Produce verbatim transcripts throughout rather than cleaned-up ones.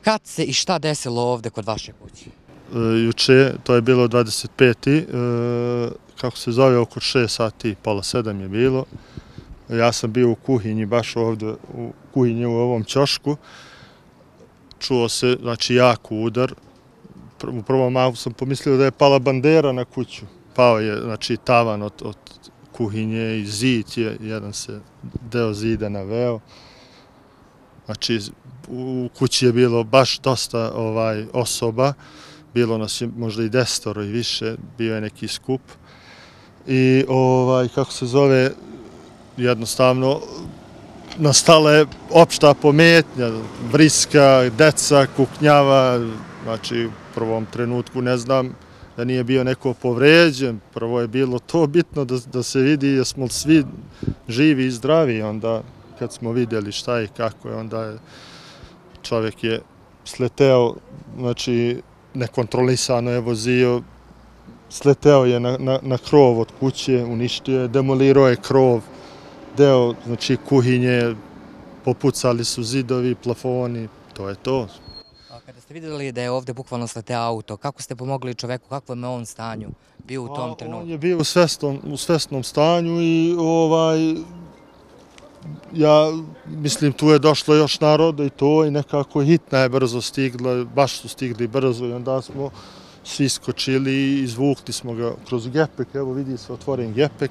Kad se i šta desilo ovde kod vaše kuće? Juče, to je bilo dvadeset peti kako se zove, oko šest sati, pola sedam je bilo. Ja sam bio u kuhinji, baš ovdje u kuhinji u ovom ćošku. Čuo se, znači, jako udar. U prvom mahu sam pomislio da je pala bandera na kuću. Pao je, znači, tavan od, od kuhinje i zid je, jedan se deo zida naveo. Znači, u kući je bilo baš dosta ovaj, osoba. Bilo nas je možda i desetoro i više, bio je neki skup. I, ovaj, kako se zove, jednostavno, nastala je opšta pometnja, vriska, deca, kuknjava. Znači, u prvom trenutku ne znam da nije bio neko povređen. Prvo je bilo to bitno da, da se vidi jesmo svi živi i zdravi. Onda, kad smo vidjeli šta i kako je, onda je čovjek je sleteo, znači, nekontrolisano je vozio, sleteo je na, na, na krov od kuće, uništio je, demolirao je krov, deo, znači, kuhinje, popucali su zidovi, plafoni, to je to. A kada ste vidjeli da je ovde bukvalno sleteo auto, kako ste pomogli čoveku, kakvom je on stanju bio u tom trenutku? On je bio u svesnom, u svesnom stanju i ovaj, ja mislim tu je došlo još naroda i to i nekako hitna je brzo stigla, baš su stigli brzo i onda smo svi skočili i izvukli smo ga kroz gepek, evo vidi se otvoren gepek.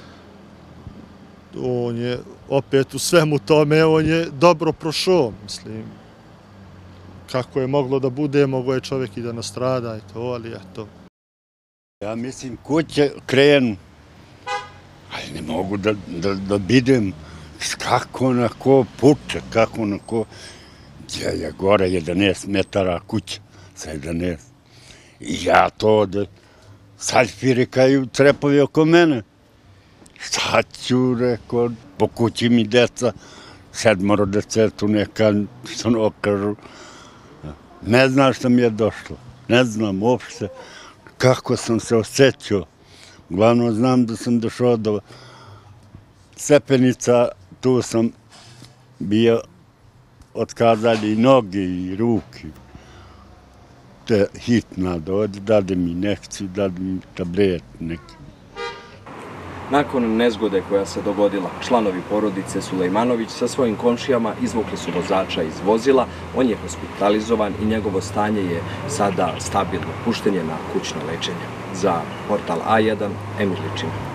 On je opet u svemu tome, on je dobro prošao, mislim. Kako je moglo da bude, mogo je čovjek i da nastrada i to, ali eto. Ja mislim kuće krenu, ali ne mogu da, da, da vidim kako na ko puče, kako na ko... Gdje je gore jedanaest metara kuća, sa jedanaest. I ja to da sad firikaju trepovi oko mene. Šta ću, rekao, po kući mi deca, sedmoro decetu neka, što ono kažu. Ne znam što mi je došlo, ne znam uopšte kako sam se osjećao. Uglavnom znam da sam došao do stepenica, tu sam bio otkazali i noge i ruke. Te hitna dođe, dade mi injekciju, dade mi tablet neki. Nakon nezgode koja se dogodila, članovi porodice Sulejmanović sa svojim komšijama izvukli su vozača iz vozila, on je hospitalizovan i njegovo stanje je sada stabilno. Pušten je na kućno lečenje. Za portal A jedan, Emir Ličina.